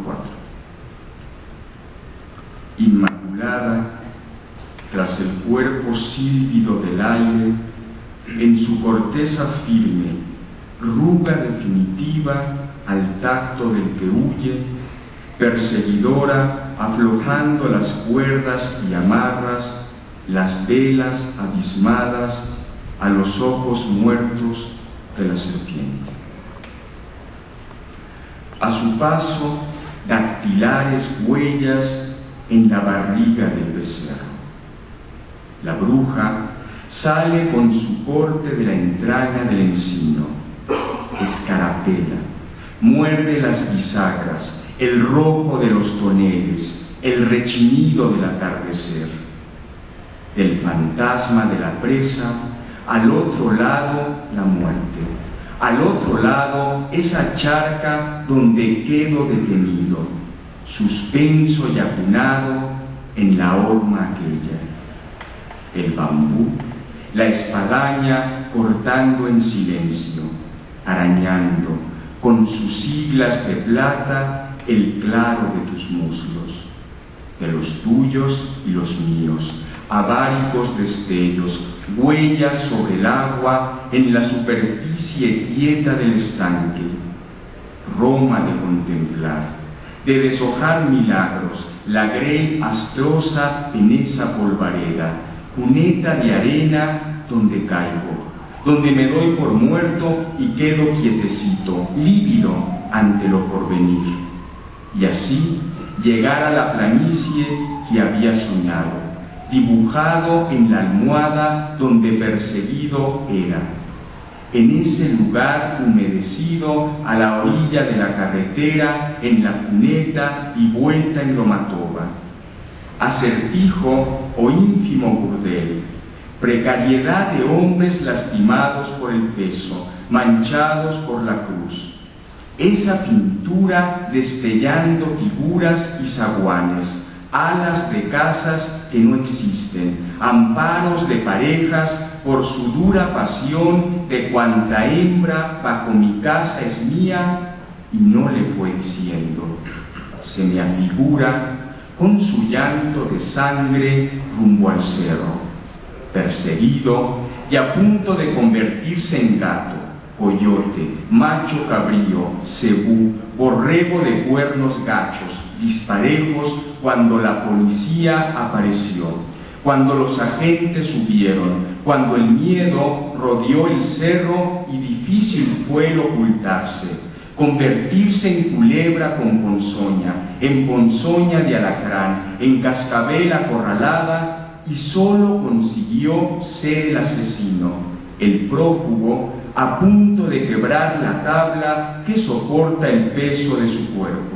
4. Inmaculada, tras el cuerpo sílvido del aire, en su corteza firme, ruga definitiva al tacto del que huye, perseguidora aflojando las cuerdas y amarras, las velas abismadas a los ojos muertos de la serpiente. A su paso, dactilares huellas en la barriga del becerro. La bruja sale con su corte de la entraña del encino, escarapela, muerde las bisagras, el rojo de los toneles, el rechinido del atardecer. Del fantasma de la presa, al otro lado la muerte, al otro lado esa charca donde quedo detenido, suspenso y acunado en la horma aquella. El bambú, la espadaña cortando en silencio, arañando con sus siglas de plata el claro de tus muslos, de los tuyos y los míos, aváricos destellos, huellas sobre el agua en la superficie quieta del estanque, Roma de contemplar, de deshojar milagros, la grey astrosa en esa polvareda, cuneta de arena donde caigo, donde me doy por muerto y quedo quietecito, lívido ante lo porvenir, y así llegar a la planicie que había soñado, dibujado en la almohada donde perseguido era, en ese lugar humedecido a la orilla de la carretera, en la cuneta y vuelta en Lomatoba, acertijo o ínfimo burdel, precariedad de hombres lastimados por el peso, manchados por la cruz, esa pintura destellando figuras y zaguanes, alas de casas que no existen, amparos de parejas por su dura pasión de cuanta hembra bajo mi casa es mía y no le fue diciendo. Se me afigura con su llanto de sangre rumbo al cerro, perseguido y a punto de convertirse en gato, coyote, macho cabrío, cebú, borrego de cuernos gachos, disparejos cuando la policía apareció, cuando los agentes subieron, cuando el miedo rodeó el cerro y difícil fue el ocultarse, convertirse en culebra con ponzoña, en ponzoña de alacrán, en cascabel acorralada, y solo consiguió ser el asesino, el prófugo, a punto de quebrar la tabla que soporta el peso de su cuerpo.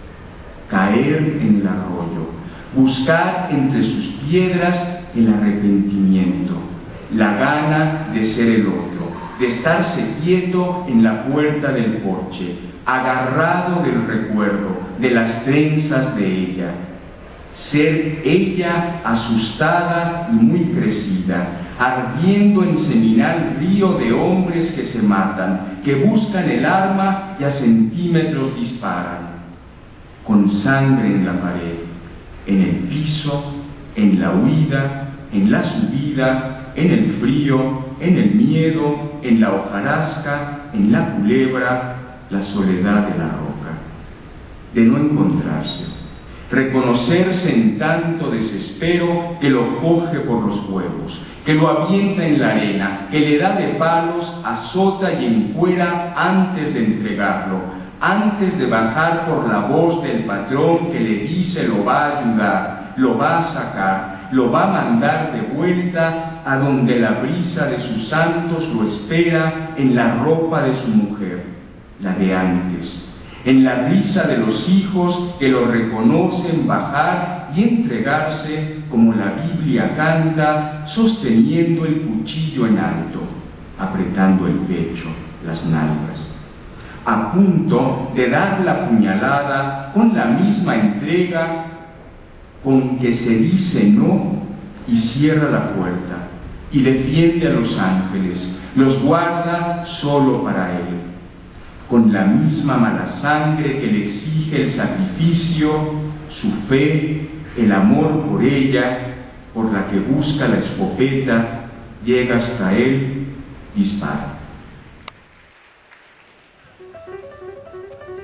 Caer en el arroyo, buscar entre sus piedras el arrepentimiento, la gana de ser el otro, de estarse quieto en la puerta del porche, agarrado del recuerdo, de las trenzas de ella. Ser ella asustada y muy crecida, ardiendo en seminal río de hombres que se matan, que buscan el arma y a centímetros disparan. Con sangre en la pared, en el piso, en la huida, en la subida, en el frío, en el miedo, en la hojarasca, en la culebra, la soledad de la roca. De no encontrarse, reconocerse en tanto desespero que lo coge por los huevos, que lo avienta en la arena, que le da de palos, azota y encuera antes de entregarlo, antes de bajar por la voz del patrón que le dice lo va a ayudar, lo va a sacar, lo va a mandar de vuelta a donde la brisa de sus santos lo espera en la ropa de su mujer, la de antes, en la risa de los hijos que lo reconocen bajar y entregarse como la Biblia canta, sosteniendo el cuchillo en alto, apretando el pecho, las nalgas, a punto de dar la puñalada con la misma entrega con que se dice no y cierra la puerta y defiende a los ángeles, los guarda solo para él. con la misma mala sangre que le exige el sacrificio, su fe, el amor por ella, por la que busca la escopeta, llega hasta él, dispara.